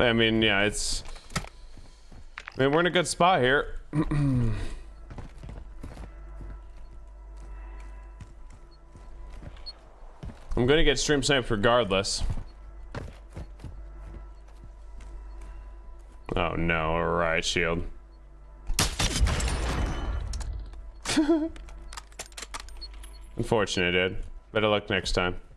I mean, yeah, it's... I mean, we're in a good spot here. I'm gonna get stream sniped regardless. Oh no, alright, shield. Unfortunate, dude. Better luck next time.